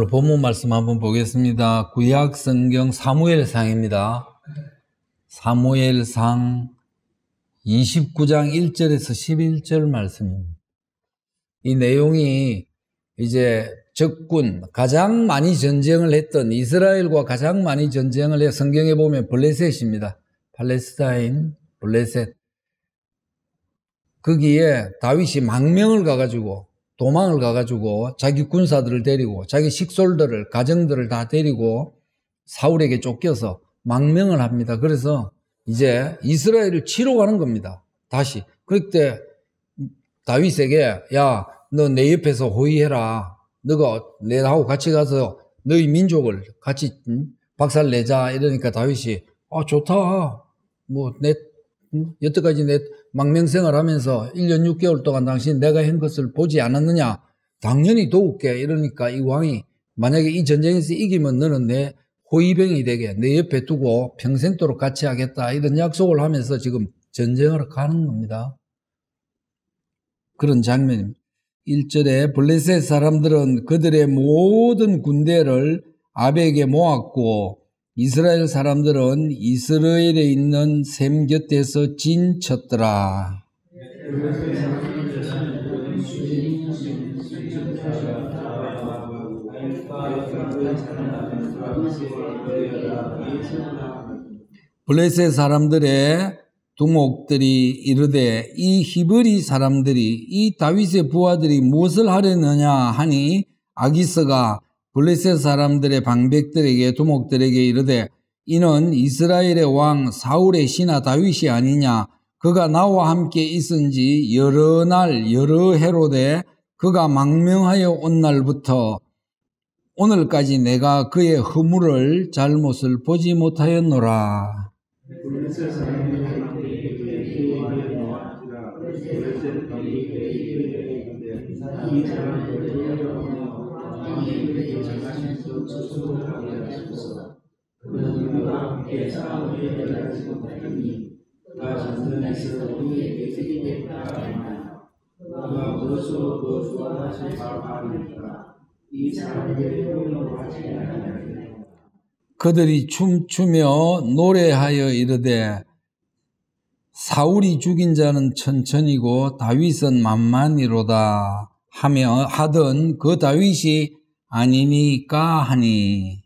오늘 본문 말씀 한번 보겠습니다. 구약 성경 사무엘상입니다. 사무엘상 29장 1절에서 11절 말씀입니다. 이 내용이 이제 적군, 가장 많이 전쟁을 했던 이스라엘과 가장 많이 전쟁을 해 성경에 보면 블레셋입니다. 팔레스타인, 블레셋. 거기에 다윗이 망명을 가가지고 도망을 가가지고 자기 군사들을 데리고 자기 식솔들을 가정들을 다 데리고 사울에게 쫓겨서 망명을 합니다. 그래서 이제 이스라엘을 치러 가는 겁니다. 다시. 그때 다윗에게 야, 너 내 옆에서 호위해라. 너가 내하고 같이 가서 너희 민족을 같이 박살내자. 이러니까 다윗이 좋다. 여태까지 내 망명생활 하면서 1년 6개월 동안 당신 내가 한 것을 보지 않았느냐? 당연히 도울게. 이러니까 이 왕이 만약에 이 전쟁에서 이기면 너는 내 호위병이 되게 내 옆에 두고 평생도록 같이 하겠다. 이런 약속을 하면서 지금 전쟁을 가는 겁니다. 그런 장면입니다. 1절에 블레셋 사람들은 그들의 모든 군대를 아벡에 모았고 이스라엘 사람들은 이스라엘에 있는 셈 곁에서 진쳤더라. 블레셋 사람들의 두목들이 이르되 이 히브리 사람들이 이 다윗의 부하들이 무엇을 하려느냐 하니 아기스가 블레셋 사람들의 방백들에게 두목들에게 이르되 이는 이스라엘의 왕 사울의 신하 다윗이 아니냐. 그가 나와 함께 있은 지 여러 날 여러 해로되 그가 망명하여 온 날부터 오늘까지 내가 그의 허물을 잘못을 보지 못하였노라. 그들이 춤추며 노래하여 이르되 사울이 죽인 자는 천천히고 다윗은 만만이로다 하며 하던 그 다윗이 아니니까 하니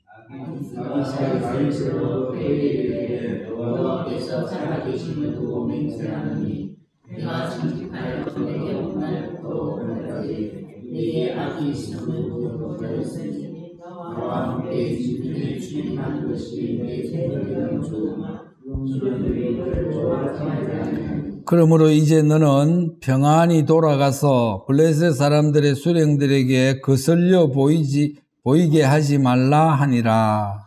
그러므로 이제 너는 평안히 돌아가서 블레셋 사람들의 수령들에게 거슬려 보이게 하지 말라 하니라.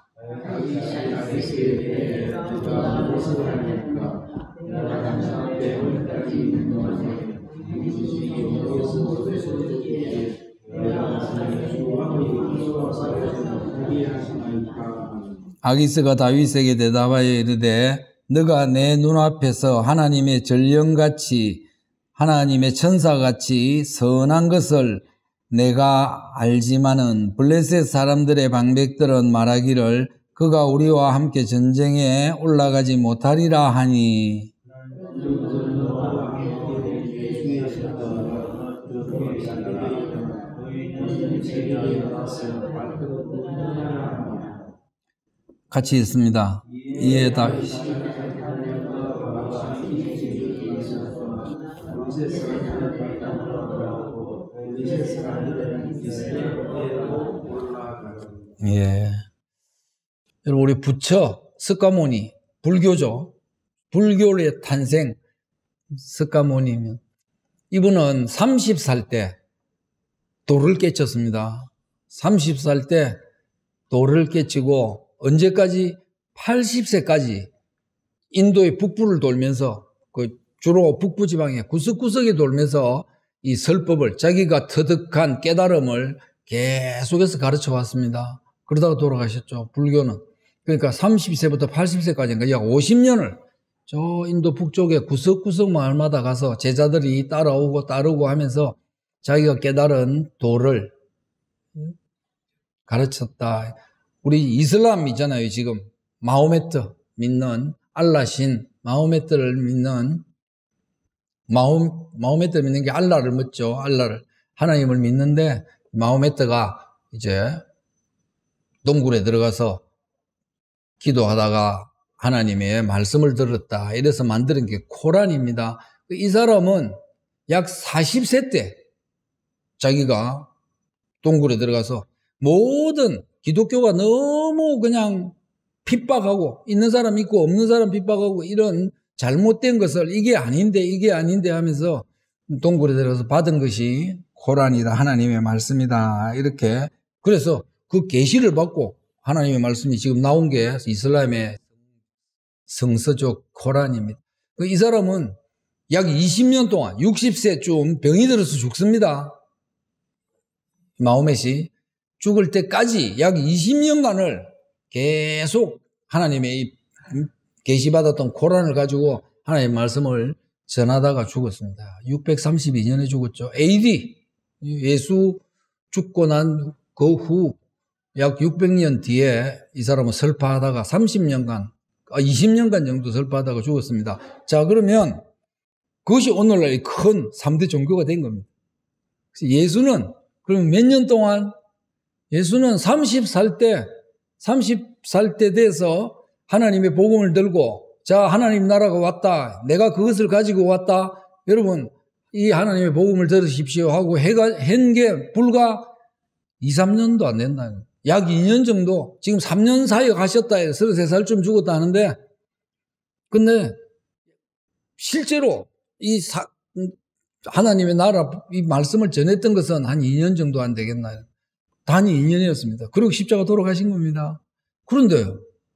아기스가 다윗에게 대답하여 이르되 너가 내 눈앞에서 하나님의 전령같이 하나님의 천사같이 선한 것을 내가 알지만은 블레셋 사람들의 방백들은 말하기를 그가 우리와 함께 전쟁에 올라가지 못하리라 하니 같이 있습니다. 이에 다윗이 여러분 우리 부처 스가모니 불교죠. 불교의 탄생 스가모니면 이분은 30살 때 도를 깨쳤습니다. 30살 때 도를 깨치고 언제까지? 80세까지 인도의 북부를 돌면서 주로 북부 지방의 구석구석에 돌면서 이 설법을 자기가 터득한 깨달음을 계속해서 가르쳐 왔습니다. 그러다가 돌아가셨죠. 불교는. 그러니까 30세부터 80세까지인가 약 50년을 저 인도 북쪽의 구석구석 마을마다 가서 제자들이 따라오고 따르고 하면서 자기가 깨달은 도를 가르쳤다. 우리 이슬람 있잖아요. 지금 마호메트 믿는 알라신 마호메트를 믿는 마호메트를 믿는 게 알라를 믿죠. 알라를 하나님을 믿는데 마호메트가 이제 동굴에 들어가서 기도하다가 하나님의 말씀을 들었다. 이래서 만드는 게 코란입니다. 이 사람은 약 40세 때 자기가 동굴에 들어가서 모든 기독교가 너무 그냥 핍박하고 있는 사람 있고 없는 사람 핍박하고 이런 잘못된 것을 이게 아닌데 하면서 동굴에 들어가서 받은 것이 코란이다. 하나님의 말씀이다. 이렇게 그래서 그 계시를 받고 하나님의 말씀이 지금 나온 게 이슬람의 성서적 코란입니다. 이 사람은 약 20년 동안 60세쯤 병이 들어서 죽습니다. 마호멧이 죽을 때까지 약 20년간을 계속 하나님의 계시받았던 코란을 가지고 하나님의 말씀을 전하다가 죽었습니다. 632년에 죽었죠. AD 예수 죽고 난 그 후 약 600년 뒤에 이 사람은 설파하다가 20년간 정도 설파하다가 죽었습니다. 자, 그러면 그것이 오늘날 큰 3대 종교가 된 겁니다. 예수는 그러면 몇 년 동안 예수는 30살 때 돼서 하나님의 복음을 들고 자, 하나님 나라가 왔다. 내가 그것을 가지고 왔다. 여러분, 이 하나님의 복음을 들으십시오 하고 한 게 불과 2, 3년도 안 된다. 약 2년 정도, 지금 3년 사이에 가셨다 해서 33살쯤 죽었다 하는데, 근데 실제로 하나님의 나라, 이 말씀을 전했던 것은 한 2년 정도 안 되겠나요? 단위 2년이었습니다. 그리고 십자가 돌아가신 겁니다. 그런데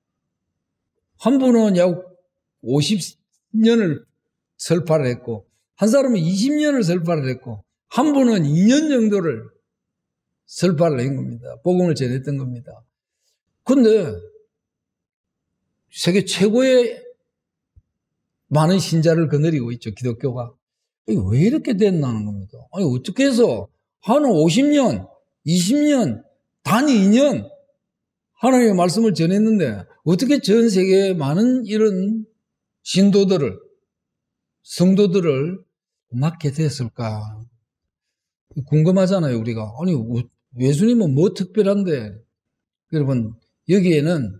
한 분은 약 50년을 설파를 했고, 한 사람은 20년을 설파를 했고, 한 분은 2년 정도를 설파를 한 겁니다. 복음을 전했던 겁니다. 그런데 세계 최고의 많은 신자를 거느리고 있죠. 기독교가. 왜 이렇게 됐나는 겁니다. 아니 어떻게 해서 한 50년, 20년, 단 2년 하나님의 말씀을 전했는데 어떻게 전 세계에 많은 이런 성도들을 낳게 됐을까? 궁금하잖아요, 우리가. 아니, 예수님은 뭐 특별한데? 여러분, 여기에는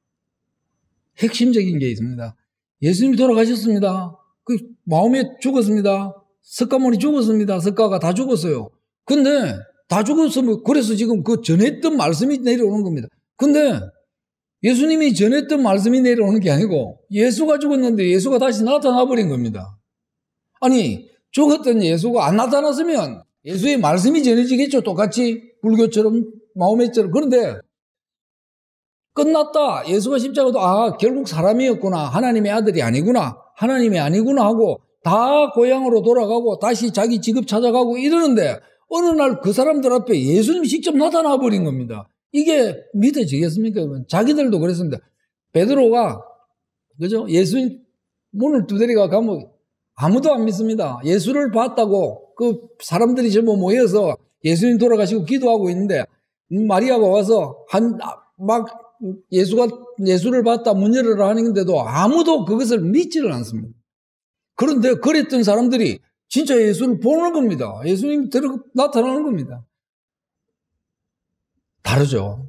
핵심적인 게 있습니다. 예수님이 돌아가셨습니다. 마음에 죽었습니다. 석가모니 죽었습니다. 석가가 다 죽었어요. 근데 다 죽었으면 그래서 지금 그 전했던 말씀이 내려오는 겁니다. 근데 예수님이 전했던 말씀이 내려오는 게 아니고 예수가 죽었는데 예수가 다시 나타나 버린 겁니다. 아니, 죽었던 예수가 안 나타났으면 예수의 말씀이 전해지겠죠. 똑같이 불교처럼 마호메처럼. 그런데 끝났다. 예수가 십자가도 결국 사람이었구나. 하나님의 아들이 아니구나. 하나님이 아니구나 하고 다 고향으로 돌아가고 다시 자기 직업 찾아가고 이러는데 어느 날 그 사람들 앞에 예수님이 직접 나타나 버린 겁니다. 이게 믿어지겠습니까? 자기들도 그랬습니다. 베드로가 그죠? 예수님 문을 두드리가 가면 아무도 안 믿습니다. 예수를 봤다고 그 사람들이 전부 모여서 예수님 돌아가시고 기도하고 있는데 마리아가 와서 예수를 봤다 문 열어라 하는데도 아무도 그것을 믿지를 않습니다. 그런데 그랬던 사람들이 진짜 예수를 보는 겁니다. 예수님이 나타나는 겁니다. 다르죠.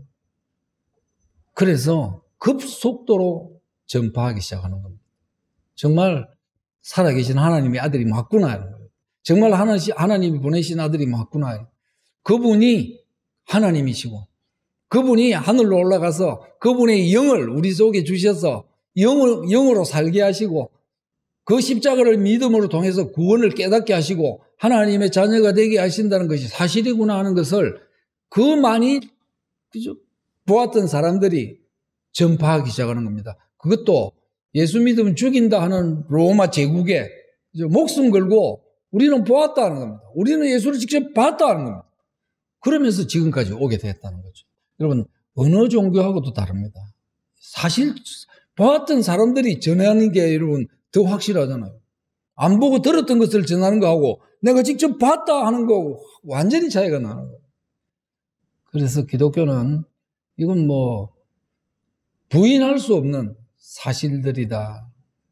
그래서 급속도로 전파하기 시작하는 겁니다. 정말 살아계신 하나님의 아들이 맞구나. 정말 하나님이 보내신 아들이 맞구나. 그분이 하나님이시고 그분이 하늘로 올라가서 그분의 영을 우리 속에 주셔서 영으로 살게 하시고 그 십자가를 믿음으로 통해서 구원을 깨닫게 하시고 하나님의 자녀가 되게 하신다는 것이 사실이구나 하는 것을 그 많이 보았던 사람들이 전파하기 시작하는 겁니다. 그것도 예수 믿으면 죽인다 하는 로마 제국에 목숨 걸고 우리는 보았다 하는 겁니다. 우리는 예수를 직접 봤다 하는 겁니다. 그러면서 지금까지 오게 됐다는 거죠. 여러분, 어느 종교하고도 다릅니다. 사실 보았던 사람들이 전하는 게 여러분 더 확실하잖아요. 안 보고 들었던 것을 전하는 거하고 내가 직접 봤다 하는 거하고 완전히 차이가 나는 거예요. 그래서 기독교는 이건 뭐 부인할 수 없는 사실들이다.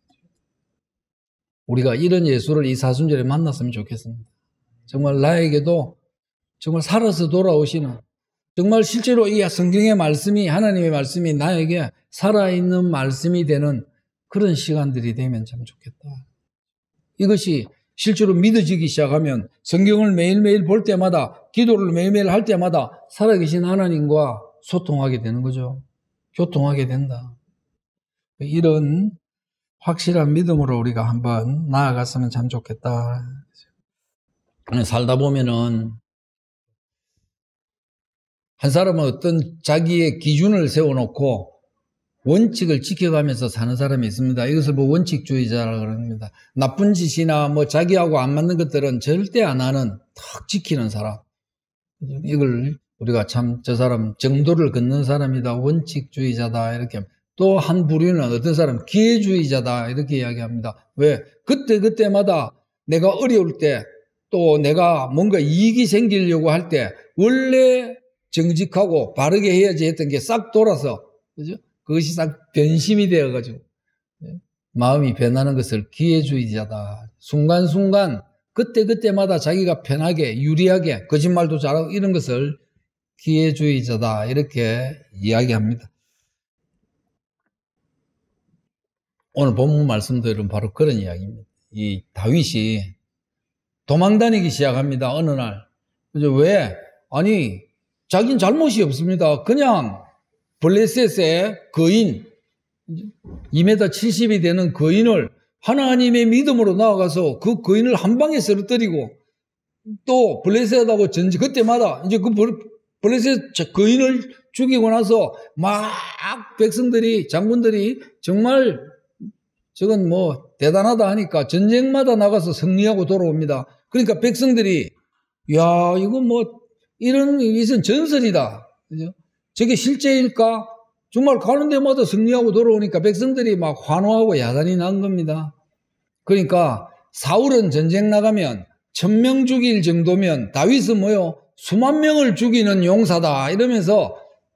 우리가 이런 예수를 이 사순절에 만났으면 좋겠습니다. 정말 나에게도 정말 살아서 돌아오시는, 정말 실제로 이 성경의 말씀이, 하나님의 말씀이 나에게 살아있는 말씀이 되는 그런 시간들이 되면 참 좋겠다. 이것이 실제로 믿어지기 시작하면 성경을 매일매일 볼 때마다, 기도를 매일매일 할 때마다 살아계신 하나님과 소통하게 되는 거죠. 교통하게 된다. 이런 확실한 믿음으로 우리가 한번 나아갔으면 참 좋겠다. 살다 보면은 한 사람은 어떤 자기의 기준을 세워놓고 원칙을 지켜가면서 사는 사람이 있습니다. 이것을 뭐 원칙주의자라고 합니다. 나쁜 짓이나 뭐 자기하고 안 맞는 것들은 절대 안 하는, 탁 지키는 사람. 이걸 우리가 참 저 사람 정도를 걷는 사람이다, 원칙주의자다 이렇게. 또 한 부류는 어떤 사람 기회주의자다 이렇게 이야기합니다. 왜? 그때마다 내가 어려울 때, 또 내가 뭔가 이익이 생기려고 할 때 원래 정직하고 바르게 해야지 했던 게 싹 돌아서, 그죠? 그것이 싹 변심이 되어가지고 마음이 변하는 것을 기회주의자다. 순간순간 그때마다 자기가 편하게 유리하게 거짓말도 잘하고 이런 것을 기회주의자다 이렇게 이야기합니다. 오늘 본문 말씀들은 바로 그런 이야기입니다. 이 다윗이 도망다니기 시작합니다. 어느 날. 그죠? 왜? 아니 자기는 잘못이 없습니다. 그냥 블레셋의 거인, 2m 70이 되는 거인을 하나님의 믿음으로 나아가서 그 거인을 한 방에 쓰러뜨리고, 또 블레셋하고 전쟁, 그때마다 이제 그 블레셋 거인을 죽이고 나서 막 백성들이, 장군들이 정말 저건 뭐 대단하다 하니까 전쟁마다 나가서 승리하고 돌아옵니다. 그러니까 백성들이, 야, 이거 뭐 이런 것은 전설이다. 그죠? 저게 실제일까? 정말 가는 데마다 승리하고 돌아오니까 백성들이 막 환호하고 야단이 난 겁니다. 그러니까 사울은 전쟁 나가면 1000명 죽일 정도면 다윗은 뭐요? 수만 명을 죽이는 용사다 이러면서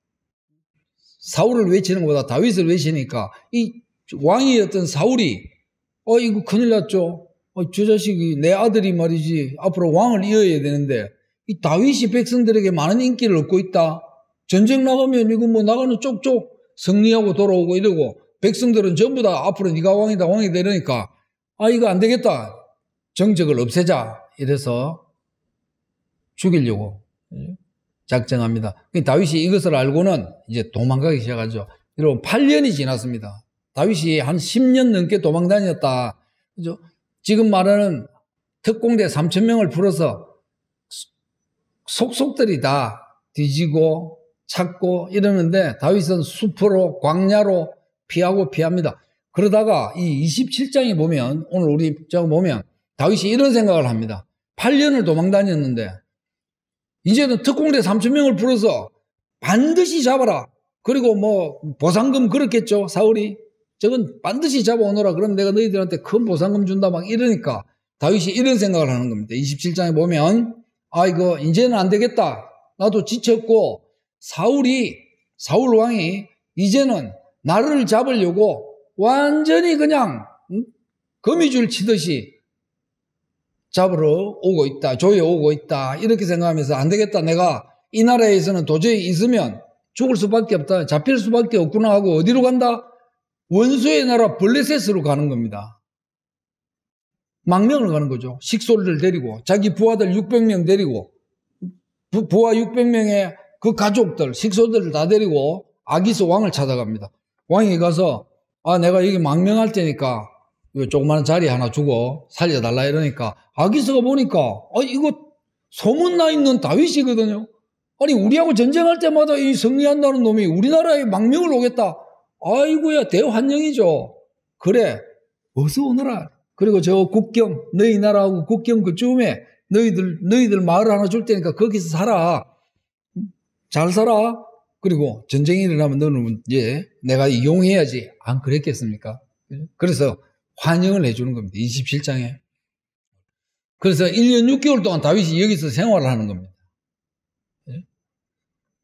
사울을 외치는 것보다 다윗을 외치니까 이 왕이었던 사울이 이거 큰일 났죠. 저 자식이 내 아들이 말이지 앞으로 왕을 이어야 되는데 이 다윗이 백성들에게 많은 인기를 얻고 있다. 전쟁 나가면 이거 뭐 나가는 쪽쪽 승리하고 돌아오고 이러고 백성들은 전부 다 앞으로 네가 왕이다 왕이 되려니까 이거 안 되겠다. 정적을 없애자. 이래서 죽이려고 작정합니다. 다윗이 이것을 알고는 이제 도망가기 시작하죠. 여러분 8년이 지났습니다. 다윗이 한 10년 넘게 도망 다녔다. 그죠? 지금 말하는 특공대 3000명을 풀어서 속속들이 다 뒤지고 찾고 이러는데 다윗은 숲으로 광야로 피합니다. 그러다가 이 27장에 보면 오늘 우리 장 보면 다윗이 이런 생각을 합니다. 8년을 도망 다녔는데 이제는 특공대 3000명을 풀어서 반드시 잡아라. 그리고 뭐 보상금 그렇겠죠. 사울이 저건 반드시 잡아오너라. 그럼 내가 너희들한테 큰 보상금 준다 막 이러니까 다윗이 이런 생각을 하는 겁니다. 27장에 보면 이거 이제는 안 되겠다. 나도 지쳤고 사울 왕이 이제는 나를 잡으려고 완전히 그냥 거미줄 치듯이 잡으러 오고 있다. 조여오고 있다. 이렇게 생각하면서 안 되겠다. 내가 이 나라에서는 도저히 있으면 죽을 수밖에 없다. 잡힐 수밖에 없구나 하고 어디로 간다? 원수의 나라 블레셋으로 가는 겁니다. 망명을 가는 거죠. 식솔들 데리고 자기 부하들 600명 데리고 부하 600명의 그 가족들, 식솔들을 다 데리고 아기스 왕을 찾아갑니다. 왕이 가서 내가 여기 망명할 테니까 조그마한 자리 하나 주고 살려달라 이러니까 아기스가 보니까 이거 소문나 있는 다윗이거든요. 아니 우리하고 전쟁할 때마다 이 승리한다는 놈이 우리나라에 망명을 오겠다. 아이고야 대환영이죠. 그래 어서 오너라. 그리고 저 국경 너희 나라하고 국경 그쯤에 너희들 마을 하나 줄 테니까 거기서 살아. 잘 살아. 그리고 전쟁이 일어나면 너는 이제 내가 이용해야지. 안 그랬겠습니까? 그래서 환영을 해주는 겁니다. 27장에. 그래서 1년 6개월 동안 다윗이 여기서 생활을 하는 겁니다.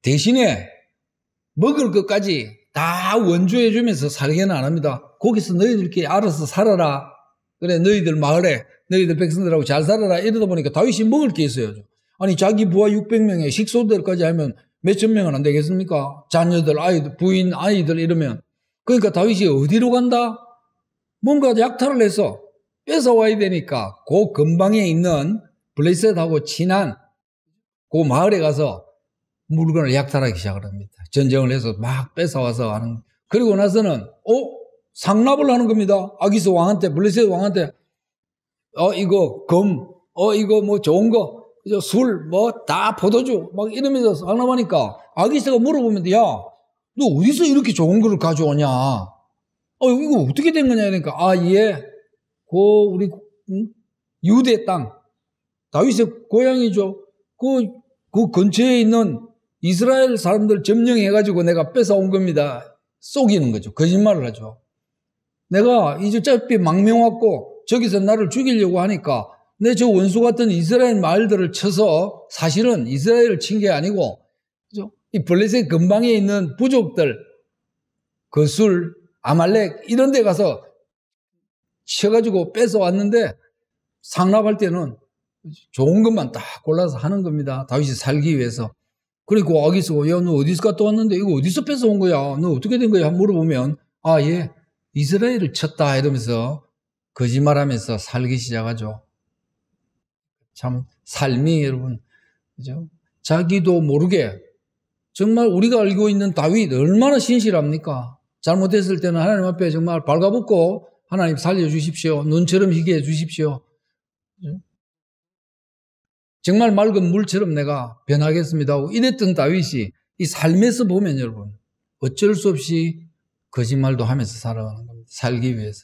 대신에 먹을 것까지 다 원조해 주면서 살게는 안 합니다. 거기서 너희들끼리 알아서 살아라. 그래, 너희들 마을에 너희들 백성들하고 잘 살아라. 이러다 보니까 다윗이 먹을 게 있어요. 아니, 자기 부하 600명에 식소들까지 하면 몇천 명은 안 되겠습니까? 자녀들, 아이들, 부인, 아이들 이러면. 그러니까 다윗이 어디로 간다? 뭔가 약탈을 해서 뺏어와야 되니까 그 근방에 있는 블레셋하고 친한 그 마을에 가서 물건을 약탈하기 시작을 합니다. 전쟁을 해서 막 뺏어와서 하는. 그리고 나서는 상납을 하는 겁니다. 아기스 왕한테, 블레셋 왕한테 이거 금, 이거 뭐 좋은 거, 술, 뭐 다 포도주 막 이러면서 상납하니까 아기스가 물어보면, 야, 너 어디서 이렇게 좋은 거를 가져오냐? 이거 어떻게 된 거냐? 그러니까 예, 우리 유대 땅, 다윗의 고향이죠. 그 근처에 있는 이스라엘 사람들 점령해가지고 내가 뺏어온 겁니다. 속이는 거죠. 거짓말을 하죠. 내가 이제 어차피 망명 왔고 저기서 나를 죽이려고 하니까 내 저 원수 같은 이스라엘 마을들을 쳐서 사실은 이스라엘을 친 게 아니고 이 블레셋 근방에 있는 부족들, 거술, 아말렉 이런 데 가서 쳐가지고 뺏어왔는데 상납할 때는 좋은 것만 딱 골라서 하는 겁니다. 다윗이 살기 위해서. 그리고 아기스가, 야, 너 어디서 갔다 왔는데 이거 어디서 뺏어온 거야? 너 어떻게 된 거야? 물어보면 예, 이스라엘을 쳤다 이러면서 거짓말하면서 살기 시작하죠. 참 삶이 여러분, 그죠? 자기도 모르게 정말 우리가 알고 있는 다윗 얼마나 신실합니까? 잘못했을 때는 하나님 앞에 정말 발가벗고 하나님 살려주십시오. 눈처럼 희게 해주십시오. 정말 맑은 물처럼 내가 변하겠습니다 하고 이랬던 다윗이 이 삶에서 보면 여러분 어쩔 수 없이 거짓말도 하면서 살아가는 겁니다. 살기 위해서.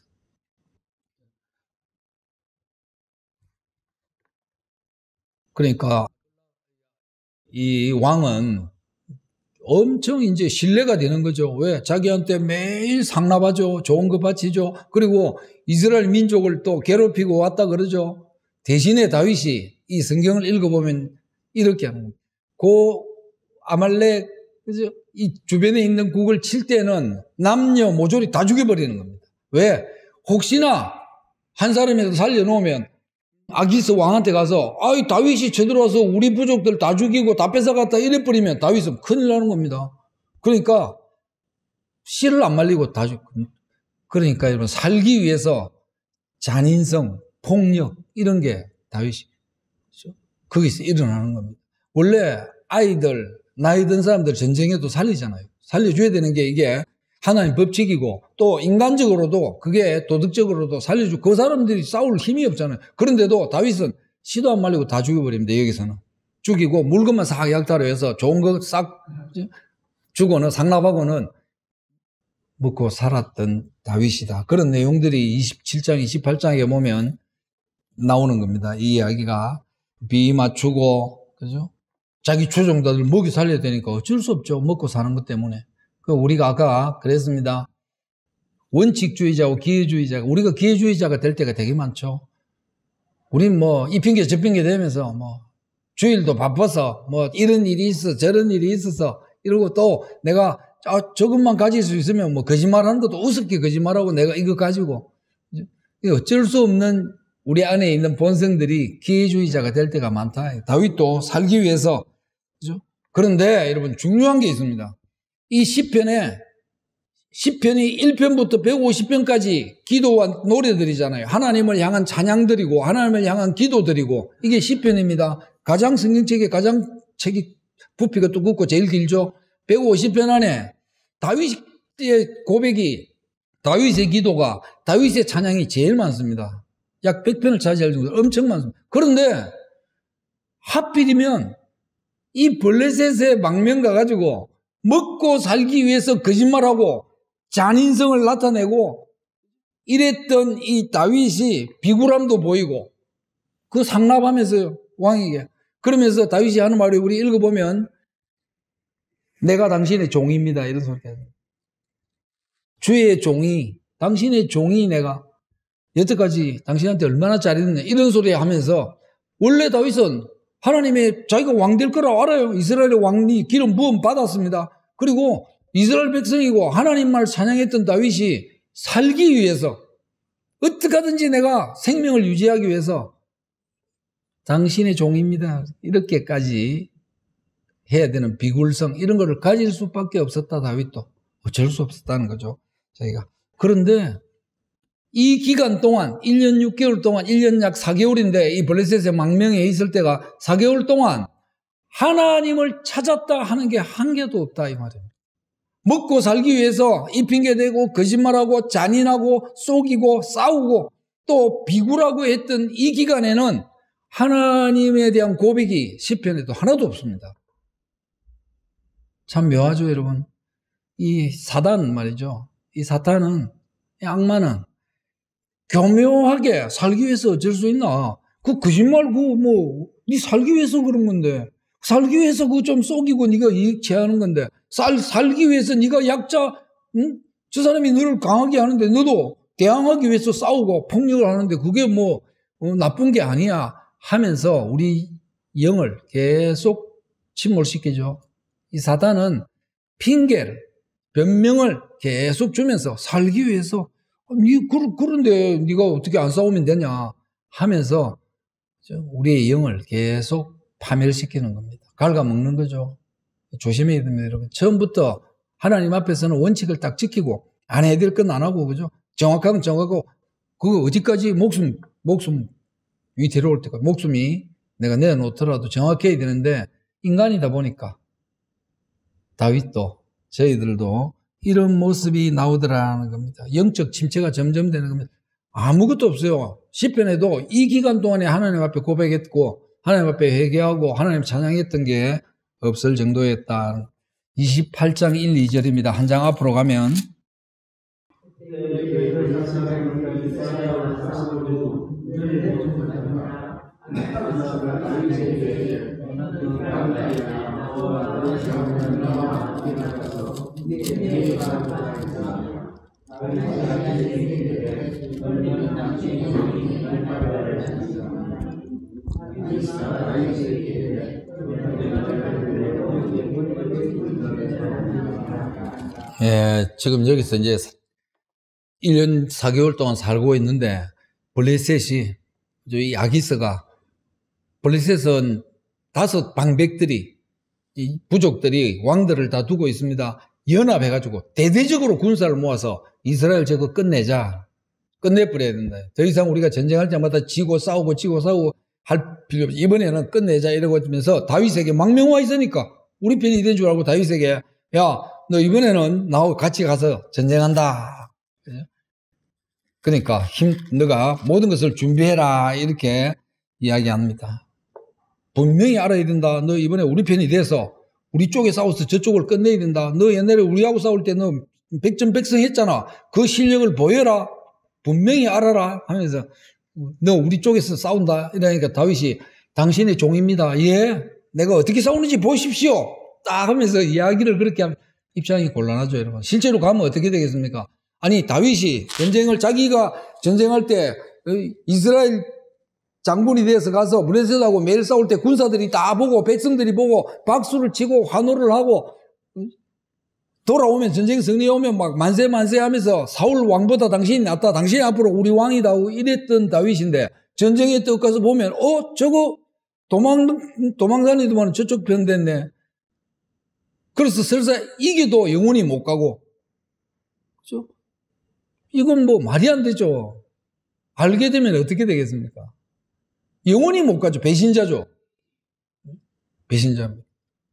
그러니까 이 왕은 엄청 이제 신뢰가 되는 거죠. 왜? 자기한테 매일 상납하죠. 좋은 거 바치죠. 그리고 이스라엘 민족을 또 괴롭히고 왔다 그러죠. 대신에 다윗이 이 성경을 읽어보면 이렇게 하는 겁니다. 아말렉, 그죠? 이 주변에 있는 국을 칠 때는 남녀 모조리 다 죽여버리는 겁니다. 왜? 혹시나 한 사람이라도 살려놓으면 아기스 왕한테 가서 다윗이 쳐들어와서 우리 부족들 다 죽이고 다 뺏어갔다 이래버리면 다윗은 큰일 나는 겁니다. 그러니까 씨를 안 말리고 다 죽고. 그러니까 여러분 살기 위해서 잔인성, 폭력 이런 게 다윗이 거기서 일어나는 겁니다. 원래 아이들, 나이 든 사람들 전쟁에도 살리잖아요. 살려줘야 되는 게 이게 하나님 법칙이고 또 인간적으로도 그게 도덕적으로도 살려주고 그 사람들이 싸울 힘이 없잖아요. 그런데도 다윗은 씨도 안 말리고 다 죽여버립니다. 여기서는. 죽이고 물건만 싹 약탈해서 좋은 거 싹 주고는 상납하고는 먹고 살았던 다윗이다. 그런 내용들이 27장, 28장에 보면 나오는 겁니다. 이 이야기가 비 맞추고, 그죠? 자기 추종자들 먹이 살려야 되니까 어쩔 수 없죠. 먹고 사는 것 때문에. 우리가 아까 그랬습니다. 원칙주의자고 기회주의자가, 우리가 기회주의자가 될 때가 되게 많죠. 우린 이 핑계 저 핑계 대면서 주일도 바빠서 이런 일이 있어 저런 일이 있어서 이러고 또 내가 저것만 가질 수 있으면 거짓말하는 것도 우습게 거짓말하고 내가 이거 가지고 어쩔 수 없는 우리 안에 있는 본성들이 기회주의자가 될 때가 많다. 다윗도 살기 위해서. 그죠? 그런데 여러분 중요한 게 있습니다. 이 시편이 1편부터 150편까지 기도와 노래들이잖아요. 하나님을 향한 찬양들이고 하나님을 향한 기도들이고 이게 시편입니다. 가장 성경책에 가장 책이 부피가 두껍고 제일 길죠. 150편 안에 다윗의 고백이, 다윗의 기도가, 다윗의 찬양이 제일 많습니다. 약 100편을 차지할 정도로 엄청 많습니다. 그런데 하필이면 이 블레셋의 망명 가가지고 먹고 살기 위해서 거짓말하고 잔인성을 나타내고 이랬던 이 다윗이 비굴함도 보이고 그 상납하면서요, 왕에게. 그러면서 다윗이 하는 말이 우리 읽어보면 내가 당신의 종입니다. 이런 소리 해요. 주의 종이, 당신의 종이 내가 여태까지 당신한테 얼마나 잘했느냐 이런 소리 하면서 원래 다윗은 하나님의 자기가 왕 될 거라고 알아요. 이스라엘의 왕이 기름 부음 받았습니다. 그리고 이스라엘 백성이고 하나님 말 찬양했던 다윗이 살기 위해서 어떻게 하든지 내가 생명을 유지하기 위해서 당신의 종입니다. 이렇게까지 해야 되는 비굴성 이런 거를 가질 수밖에 없었다. 다윗도 어쩔 수 없었다는 거죠. 자기가. 그런데 이 기간 동안 1년 6개월 동안 1년 약 4개월인데 이 블레셋의 망명에 있을 때가 4개월 동안 하나님을 찾았다 하는 게 한 개도 없다 이 말입니다. 먹고 살기 위해서 이 핑계대고 거짓말하고 잔인하고 속이고 싸우고 또 비굴하고 했던 이 기간에는 하나님에 대한 고백이 시편에도 하나도 없습니다. 참 묘하죠 여러분. 이 사단 말이죠. 이 사탄은 이 악마는 교묘하게 살기 위해서 어쩔 수 있나. 그 거짓말 네 살기 위해서 그런 건데 살기 위해서 그거 좀 속이고 네가 이익 취하는 건데 살기 위해서 네가 약자 응? 저 사람이 너를 강하게 하는데 너도 대항하기 위해서 싸우고 폭력을 하는데 그게 나쁜 게 아니야 하면서 우리 영을 계속 침몰시키죠. 이 사단은 핑계를 변명을 계속 주면서 살기 위해서 그런데 네가 어떻게 안 싸우면 되냐 하면서 우리의 영을 계속 파멸시키는 겁니다. 갉아먹는 거죠. 조심해야 됩니다, 여러분. 처음부터 하나님 앞에서는 원칙을 딱 지키고 안 해야 될 건 안 하고 그죠? 정확하면 정확하고 그거 어디까지 목숨이 데려올 때까지 목숨이 내가 내놓더라도 정확해야 되는데 인간이다 보니까 다윗도 저희들도 이런 모습이 나오더라는 겁니다. 영적 침체가 점점 되는 겁니다. 아무것도 없어요. 시편에도 이 기간 동안에 하나님 앞에 고백했고 하나님 앞에 회개하고 하나님 찬양했던 게 없을 정도였다. 28장 1, 2절입니다. 한 장 앞으로 가면 지금 여기서 이제 1년 4개월 동안 살고 있는데 블레셋이 이 아기스가 블레셋은 5 방백들이 이 부족들이 왕들을 다 두고 있습니다. 연합해가지고 대대적으로 군사를 모아서 이스라엘 저거 끝내버려야 된다. 더 이상 우리가 전쟁할 때마다 지고 싸우고 할 필요 없이 이번에는 끝내자 이러고 하면서 다윗에게 망명 와 있으니까 우리 편이 된 줄 알고 다윗에게 야 너 이번에는 나하고 같이 가서 전쟁한다. 그러니까 너가 모든 것을 준비해라 이렇게 이야기합니다. 분명히 알아야 된다. 너 이번에 우리 편이 돼서 우리 쪽에 싸워서 저쪽을 끝내야 된다. 너 옛날에 우리하고 싸울 때 너 백전백승 했잖아. 그 실력을 보여라. 분명히 알아라 하면서 너 우리 쪽에서 싸운다. 이러니까 다윗이 당신의 종입니다. 예, 내가 어떻게 싸우는지 보십시오. 딱 하면서 이야기를 그렇게 하면 입장이 곤란하죠, 여러분. 실제로 가면 어떻게 되겠습니까? 아니, 다윗이 자기가 전쟁할 때 이스라엘 장군이 돼서 가서 블레셋하고 매일 싸울 때 군사들이 다 보고 백성들이 보고 박수를 치고 환호를 하고 돌아오면 전쟁 승리해 오면 막 만세 하면서 사울 왕보다 당신이 낫다. 당신이 앞으로 우리 왕이다 하고 이랬던 다윗인데 전쟁에 떡 가서 보면 저거 도망다니더만 저쪽 편 됐네. 그래서 설사 이겨도 영원히 못 가고 그렇죠? 이건 말이 안 되죠. 알게 되면 어떻게 되겠습니까? 영원히 못 가죠. 배신자죠. 배신자입니다.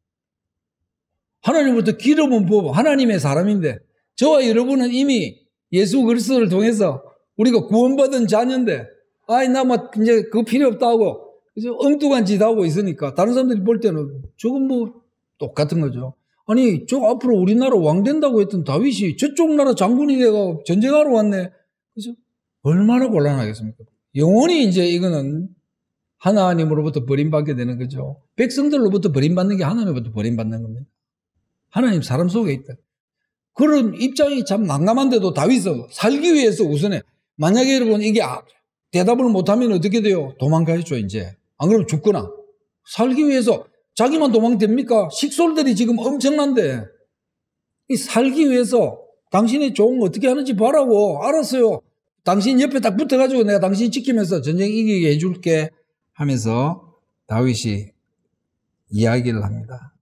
하나님부터 기름은 부어 하나님의 사람인데 저와 여러분은 이미 예수 그리스도를 통해서 우리가 구원받은 자녀인데 나 이제 그거 필요 없다 하고 엉뚱한 짓 하고 있으니까 다른 사람들이 볼 때는 저건 똑같은 거죠. 아니 저 앞으로 우리나라 왕 된다고 했던 다윗이 저쪽 나라 장군이 되고 전쟁하러 왔네. 그래서 얼마나 곤란하겠습니까? 영원히 이제 이거는 하나님으로부터 버림받게 되는 거죠. 백성들로부터 버림받는 게 하나님으로부터 버림받는 겁니다. 하나님 사람 속에 있다. 그런 입장이 참 난감한데도 다윗은 살기 위해서 우선에 만약에 여러분 이게 대답을 못하면 어떻게 돼요? 도망가야죠 이제. 안 그러면 죽거나 살기 위해서 자기만 도망됩니까? 식솔들이 지금 엄청난데 이 살기 위해서 당신의 종 어떻게 하는지 보라고. 알았어요. 당신 옆에 딱 붙어가지고 내가 당신 지키면서 전쟁 이기게 해줄게 하면서 다윗이 이야기를 합니다.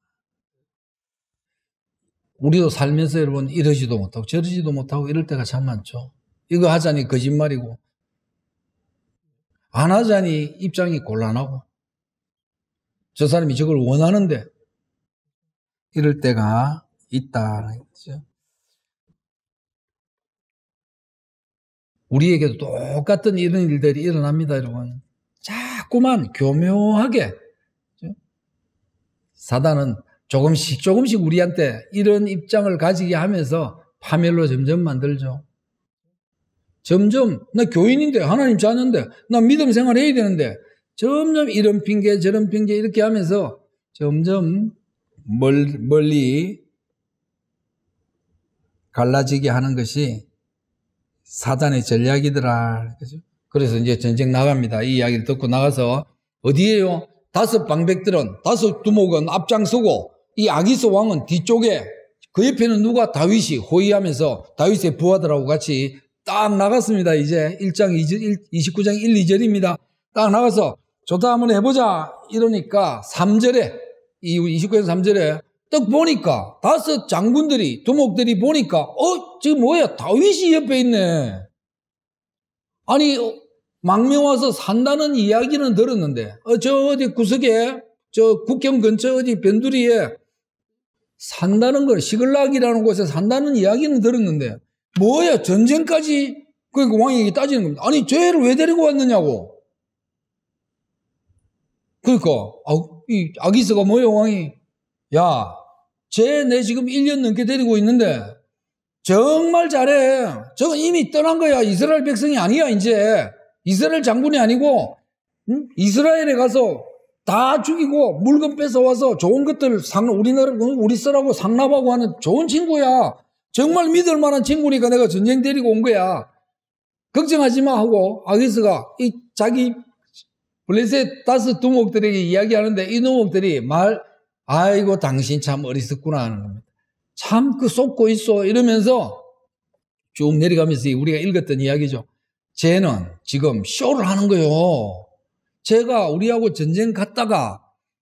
우리도 살면서 여러분 이러지도 못하고 저러지도 못하고 이럴 때가 참 많죠. 이거 하자니 거짓말이고 안 하자니 입장이 곤란하고 저 사람이 저걸 원하는데 이럴 때가 있다는 거죠. 우리에게도 똑같은 이런 일들이 일어납니다, 여러분. 자꾸만 교묘하게 사단은 조금씩 우리한테 이런 입장을 가지게 하면서 파멸로 점점 만들죠. 점점 나 교인인데 하나님 자녀인데 나 믿음 생활해야 되는데 점점 이런 핑계 저런 핑계 이렇게 하면서 점점 멀리 갈라지게 하는 것이 사단의 전략이더라. 그죠? 그래서 이제 전쟁 나갑니다. 이 이야기를 듣고 나가서 어디에요? 5 방백들은 5 두목은 앞장서고 이 아기스 왕은 뒤쪽에 그 옆에는 누가? 다윗이 호위하면서 다윗의 부하들하고 같이 딱 나갔습니다. 이제 29장 1, 2절입니다. 딱 나가서 좋다 한번 해보자 이러니까 3절에 29장 3절에 딱 보니까 5 장군들이 두목들이 보니까 지금 뭐야 다윗이 옆에 있네. 아니 망명 와서 산다는 이야기는 들었는데 저 어디 구석에 저 국경 근처 어디 변두리에 산다는 걸 시글락이라는 곳에 산다는 이야기는 들었는데 뭐야 전쟁까지 그러니까 왕이 따지는 겁니다. 아니 쟤를 왜 데리고 왔느냐고. 그러니까 이 아기스가 뭐야 왕이 야 쟤 내 지금 1년 넘게 데리고 있는데 정말 잘해. 저건 이미 떠난 거야. 이스라엘 백성이 아니야 이제. 이스라엘 장군이 아니고 이스라엘에 가서 다 죽이고 물건 뺏어와서 좋은 것들 우리 쓰라고 상납하고 하는 좋은 친구야. 정말 믿을 만한 친구니까 내가 전쟁 데리고 온 거야. 걱정하지 마 하고 아기스가 이 자기 블레셋 5 두목들에게 이야기하는데 이 두목들이 아이고 당신 참 어리석구나 하는 겁니다. 참 쏟고 있어 이러면서 쭉 내려가면서 우리가 읽었던 이야기죠. 쟤는 지금 쇼를 하는 거예요. 쟤가 우리하고 전쟁 갔다가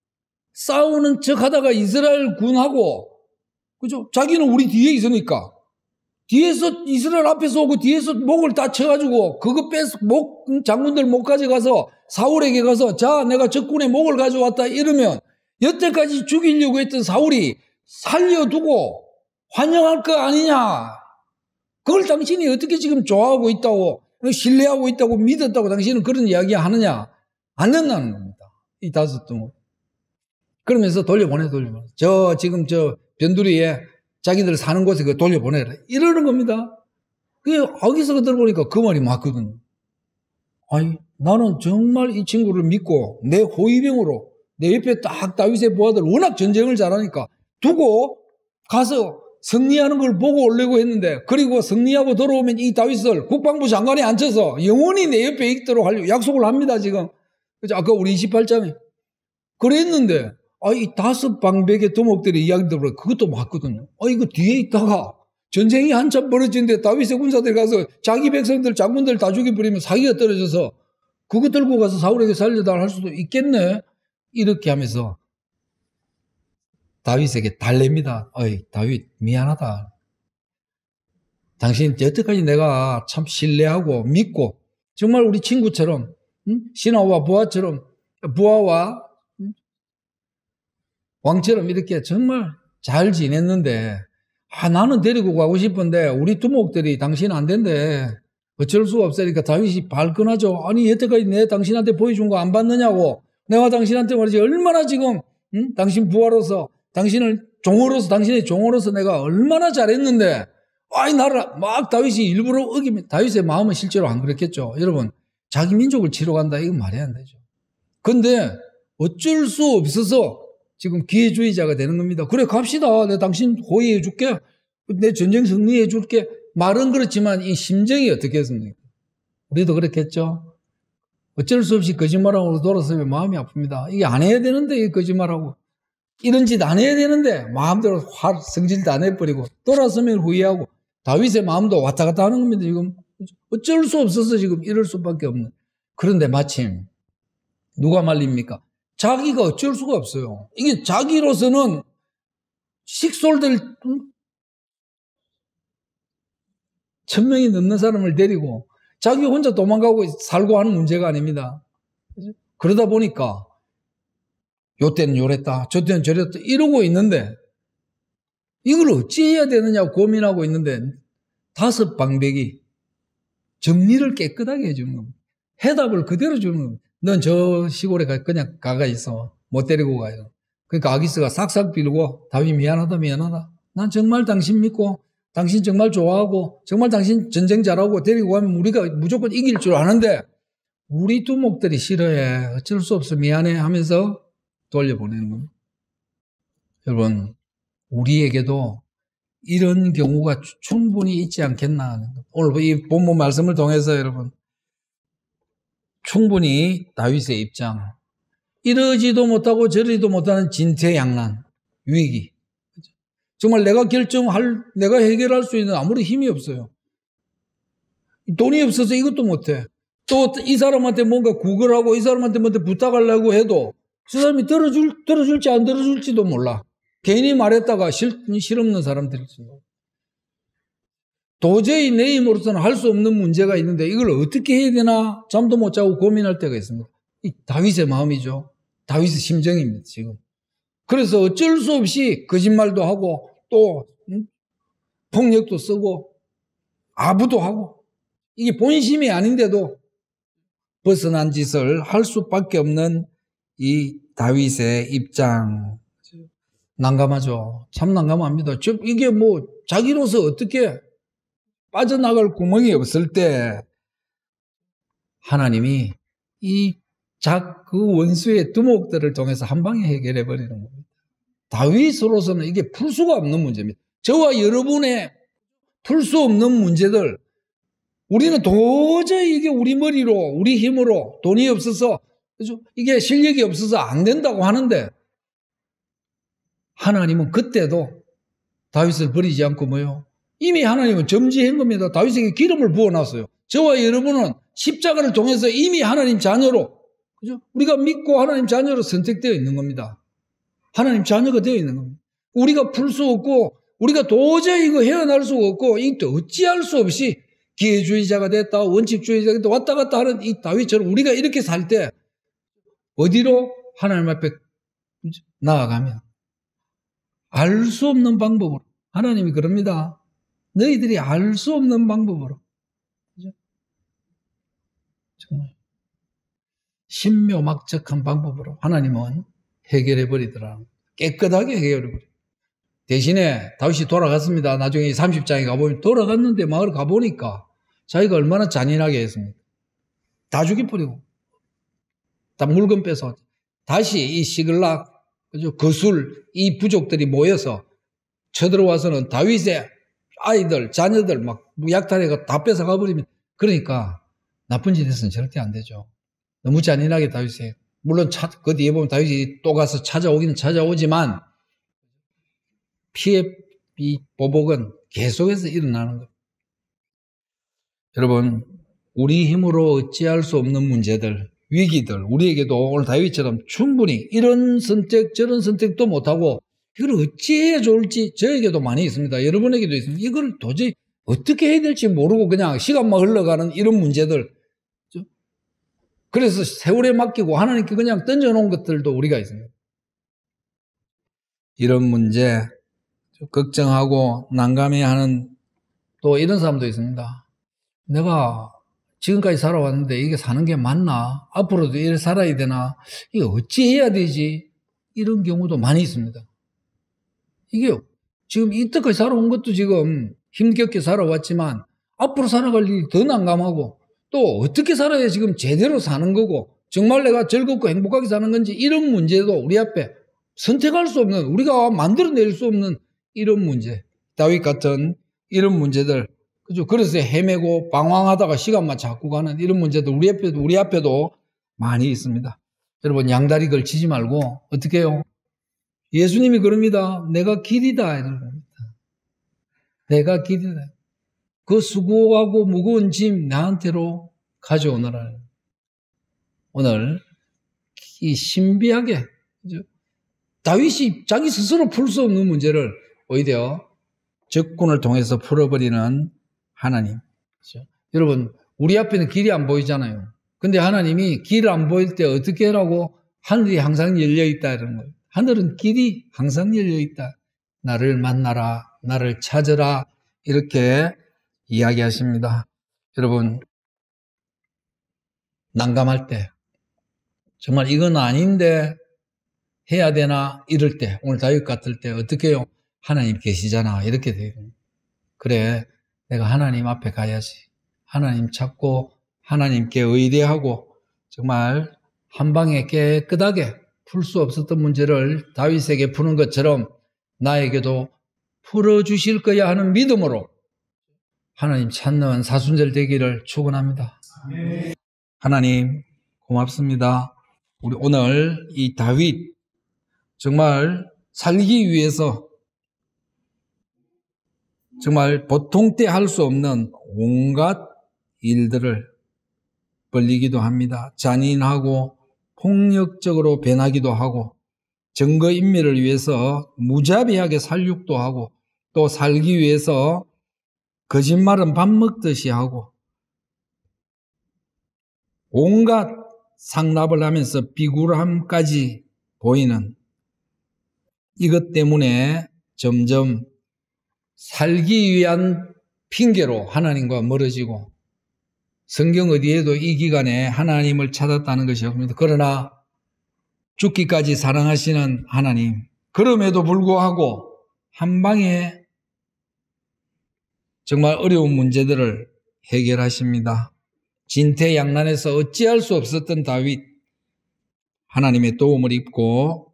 싸우는 척 하다가 이스라엘 군하고 그죠? 자기는 우리 뒤에 있으니까 뒤에서 이스라엘 앞에서 오고 뒤에서 목을 다 쳐가지고 그거 장군들 목 가져가서 사울에게 가서 자 내가 적군의 목을 가져왔다 이러면 여태까지 죽이려고 했던 사울이 살려두고 환영할 거 아니냐. 그걸 당신이 어떻게 지금 좋아하고 있다고 신뢰하고 있다고 믿었다고 당신은 그런 이야기 하느냐. 안 된다는 겁니다. 이 5 두목. 그러면서 돌려보내. 지금 변두리에 자기들 사는 곳에 그 돌려보내라. 이러는 겁니다. 거기서 들어보니까 그 말이 맞거든요. 아니, 나는 정말 이 친구를 믿고 내 호위병으로 내 옆에 딱 다윗의 부하들 워낙 전쟁을 잘하니까 두고 가서 승리하는 걸 보고 오려고 했는데 그리고 승리하고 돌아오면 이 다윗을 국방부 장관에 앉혀서 영원히 내 옆에 있도록 하려고 약속을 합니다 지금. 그죠? 아까 우리 28장에 그랬는데 이 5 방백의 두목들의 이야기 들어보니까 그것도 맞거든요. 이거 뒤에 있다가 전쟁이 한참 벌어지는데 다윗의 군사들이 가서 자기 백성들 장군들 다 죽여버리면 사기가 떨어져서 그거 들고 가서 사울에게 살려달라 할 수도 있겠네. 이렇게 하면서 다윗에게 달랩니다. 다윗 미안하다. 당신 여태까지 내가 참 신뢰하고 믿고 정말 우리 친구처럼 신하와 부하와 왕처럼 이렇게 정말 잘 지냈는데 나는 데리고 가고 싶은데 우리 두목들이 당신 안 된대. 어쩔 수가 없으니까 다윗이 발끈하죠. 아니 여태까지 내 당신한테 보여준 거 안 받느냐고. 내가 당신한테 말이지 얼마나 지금 당신 부하로서 당신의 종으로서 내가 얼마나 잘했는데 나를 막 다윗이 일부러 어기면 다윗의 마음은 실제로 안 그랬겠죠. 여러분 자기 민족을 치러 간다 이건 말이 안 되죠. 근데 어쩔 수 없어서 지금 기회주의자가 되는 겁니다. 그래 갑시다. 내가 당신 호위해 줄게. 내 전쟁 승리해 줄게. 말은 그렇지만 이 심정이 어떻겠습니까? 우리도 그렇겠죠. 어쩔 수 없이 거짓말하고 돌아서면 마음이 아픕니다. 이게 안 해야 되는데 이 거짓말하고 이런 짓 안 해야 되는데 마음대로 성질도 안 해버리고 돌아서면 후회하고 다윗의 마음도 왔다 갔다 하는 겁니다. 지금 어쩔 수 없어서 지금 이럴 수밖에 없는. 그런데 마침 누가 말립니까? 자기가 어쩔 수가 없어요. 이게 자기로서는 식솔들 1000명이 넘는 사람을 데리고 자기 혼자 도망가고 살고 하는 문제가 아닙니다. 그러다 보니까 요때는 요랬다, 저때는 저랬다 이러고 있는데 이걸 어찌해야 되느냐고 고민하고 있는데 5 방백이 정리를 깨끗하게 해주는 겁니다. 해답을 그대로 주는 겁니다. 넌 저 시골에 그냥 가가 있어. 못 데리고 가요. 그러니까 아기스가 싹싹 빌고 다윗 미안하다. 난 정말 당신 믿고 당신 정말 좋아하고 정말 당신 전쟁 잘하고 데리고 가면 우리가 무조건 이길 줄 아는데 우리 두목들이 싫어해. 어쩔 수 없어. 미안해 하면서 돌려보내는 겁니다. 여러분, 우리에게도 이런 경우가 충분히 있지 않겠나 하는 것. 오늘 이 본문 말씀을 통해서 여러분 충분히 다윗의 입장, 이러지도 못하고 저러지도 못하는 진퇴양난, 위기. 정말 내가 해결할 수 있는 아무리 힘이 없어요. 돈이 없어서 이것도 못해. 또 이 사람한테 뭔가 구걸하고 이 사람한테 뭔가 부탁하려고 해도 저 사람이 들어줄지 안 들어줄지도 몰라. 괜히 말했다가 실없는 사람들이죠. 도저히 내 힘으로서는 할 수 없는 문제가 있는데 이걸 어떻게 해야 되나 잠도 못 자고 고민할 때가 있습니다. 이 다윗의 마음이죠. 다윗의 심정입니다, 지금. 그래서 어쩔 수 없이 거짓말도 하고 또 폭력도 쓰고 아부도 하고 이게 본심이 아닌데도 벗어난 짓을 할 수밖에 없는 이 다윗의 입장. 난감하죠. 참 난감합니다. 이게 뭐 자기로서 어떻게 빠져나갈 구멍이 없을 때 하나님이 그 원수의 두목들을 통해서 한 방에 해결해 버리는 겁니다. 다윗으로서는 이게 풀 수가 없는 문제입니다. 저와 여러분의 풀 수 없는 문제들, 우리는 도저히 이게 우리 머리로, 우리 힘으로 돈이 없어서, 이게 실력이 없어서 안 된다고 하는데, 하나님은 그때도 다윗을 버리지 않고 뭐요? 이미 하나님은 점지한 겁니다. 다윗에게 기름을 부어놨어요. 저와 여러분은 십자가를 통해서 이미 하나님 자녀로, 그죠? 우리가 믿고 하나님 자녀로 선택되어 있는 겁니다. 하나님 자녀가 되어 있는 겁니다. 우리가 풀 수 없고, 우리가 도저히 이거 헤어날 수 없고, 이것도 어찌할 수 없이 기회주의자가 됐다, 원칙주의자가 됐다, 왔다 갔다 하는 이 다윗처럼 우리가 이렇게 살 때, 어디로 하나님 앞에 나아가면, 알 수 없는 방법으로, 하나님이 그럽니다. 너희들이 알 수 없는 방법으로, 그죠? 정말 신묘막측한 방법으로 하나님은 해결해 버리더라. 깨끗하게 해결해 버려. 대신에 다윗이 돌아갔습니다. 나중에 30장에 가보면 돌아갔는데 마을 가보니까 자기가 얼마나 잔인하게 했습니까? 다 죽여버리고 다 물건 뺏어 다시 이 시글락, 그죠? 거술 이 부족들이 모여서 쳐들어와서는 다윗의 아이들, 자녀들 막 약탈해가 다 뺏어가 버리면, 그러니까 나쁜 짓 했으면 절대 안 되죠. 너무 잔인하게 다윗이, 물론 그 뒤에 보면 다윗이 또 가서 찾아오기는 찾아오지만 피해 이 보복은 계속해서 일어나는 거예요. 여러분, 우리 힘으로 어찌할 수 없는 문제들, 위기들, 우리에게도 오늘 다윗처럼 충분히 이런 선택 저런 선택도 못하고 이걸 어찌해야 좋을지 저에게도 많이 있습니다. 여러분에게도 있습니다. 이걸 도저히 어떻게 해야 될지 모르고 그냥 시간만 흘러가는 이런 문제들, 그래서 세월에 맡기고 하나님께 그냥 던져놓은 것들도 우리가 있습니다. 이런 문제 걱정하고 난감해하는 또 이런 사람도 있습니다. 내가 지금까지 살아왔는데 이게 사는 게 맞나? 앞으로도 이렇게 살아야 되나? 이게 어찌 해야 되지? 이런 경우도 많이 있습니다. 이게 지금 이때까지 살아온 것도 지금 힘겹게 살아왔지만 앞으로 살아갈 일이 더 난감하고 또 어떻게 살아야 지금 제대로 사는 거고 정말 내가 즐겁고 행복하게 사는 건지 이런 문제도 우리 앞에 선택할 수 없는, 우리가 만들어낼 수 없는 이런 문제, 다윗 같은 이런 문제들, 그죠? 그래서 헤매고 방황하다가 시간만 자꾸 가는 이런 문제들 우리 앞에도 많이 있습니다. 여러분, 양다리 걸치지 말고 어떻게 해요? 예수님이 그럽니다. 내가 길이다. 이런 겁니다. 내가 길이다. 그 수고하고 무거운 짐 나한테로 가져오너라. 오늘 이 신비하게 다윗이 자기 스스로 풀 수 없는 문제를 오히려 적군을 통해서 풀어버리는 하나님. 그렇죠? 여러분, 우리 앞에는 길이 안 보이잖아요. 근데 하나님이 길 안 보일 때 어떻게 하라고? 하늘이 항상 열려있다 이런 거예요. 하늘은 길이 항상 열려있다. 나를 만나라, 나를 찾으라, 이렇게 이야기하십니다. 여러분, 난감할 때, 정말 이건 아닌데 해야 되나 이럴 때, 오늘 다윗 같을 때 어떻게 해요? 하나님 계시잖아, 이렇게 돼요. 그래, 내가 하나님 앞에 가야지. 하나님 찾고 하나님께 의뢰하고 정말 한 방에 깨끗하게 풀 수 없었던 문제를 다윗에게 푸는 것처럼 나에게도 풀어주실 거야 하는 믿음으로 하나님 찾는 사순절 되기를 축원합니다. 하나님 고맙습니다. 우리 오늘 이 다윗 정말 살기 위해서 정말 보통 때 할 수 없는 온갖 일들을 벌리기도 합니다. 잔인하고 폭력적으로 변하기도 하고 증거인멸을 위해서 무자비하게 살육도 하고 또 살기 위해서 거짓말은 밥 먹듯이 하고 온갖 상납을 하면서 비굴함까지 보이는 이것 때문에 점점 살기 위한 핑계로 하나님과 멀어지고 성경 어디에도 이 기간에 하나님을 찾았다는 것이 없습니다. 그러나 죽기까지 사랑하시는 하나님, 그럼에도 불구하고 한 방에 정말 어려운 문제들을 해결하십니다. 진퇴양난에서 어찌할 수 없었던 다윗, 하나님의 도움을 입고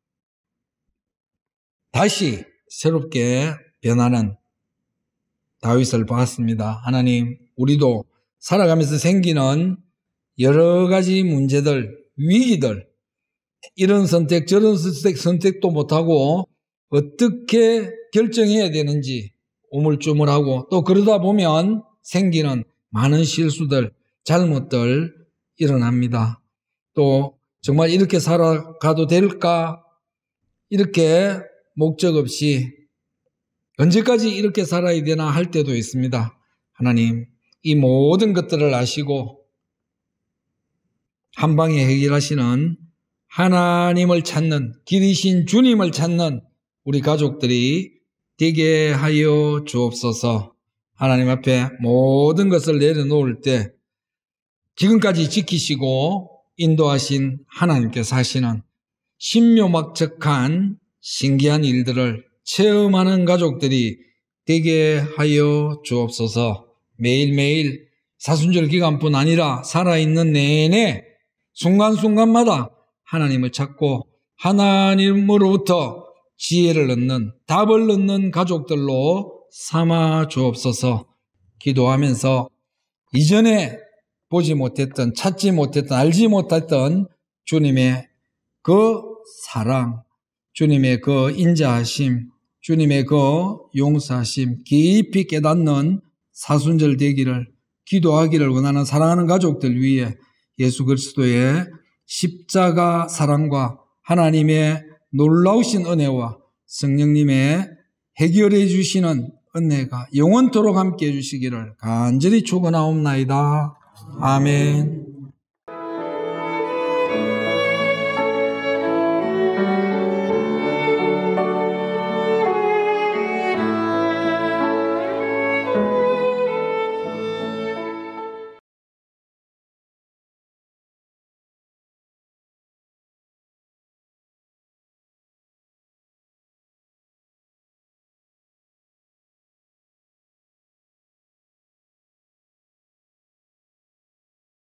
다시 새롭게 변하는 다윗을 봤습니다. 하나님, 우리도 살아가면서 생기는 여러 가지 문제들, 위기들, 이런 선택, 저런 선택도 못하고 어떻게 결정해야 되는지 우물쭈물하고 또 그러다 보면 생기는 많은 실수들, 잘못들 일어납니다. 또 정말 이렇게 살아가도 될까? 이렇게 목적 없이 언제까지 이렇게 살아야 되나 할 때도 있습니다. 하나님, 이 모든 것들을 아시고 한 방에 해결하시는 하나님을 찾는 길이신 주님을 찾는 우리 가족들이 되게 하여 주옵소서. 하나님 앞에 모든 것을 내려놓을 때 지금까지 지키시고 인도하신 하나님께서 하시는 신묘막측한 신기한 일들을 체험하는 가족들이 되게 하여 주옵소서. 매일매일 사순절 기간뿐 아니라 살아있는 내내 순간순간마다 하나님을 찾고 하나님으로부터 지혜를 얻는, 답을 얻는 가족들로 삼아 주옵소서. 기도하면서 이전에 보지 못했던, 찾지 못했던, 알지 못했던 주님의 그 사랑, 주님의 그 인자하심, 주님의 그 용서하심 깊이 깨닫는 사순절 되기를 기도하기를 원하는 사랑하는 가족들 위해 예수 그리스도의 십자가 사랑과 하나님의 놀라우신 은혜와 성령님의 해결해 주시는 은혜가 영원토록 함께 해 주시기를 간절히 축원하옵나이다. 아멘.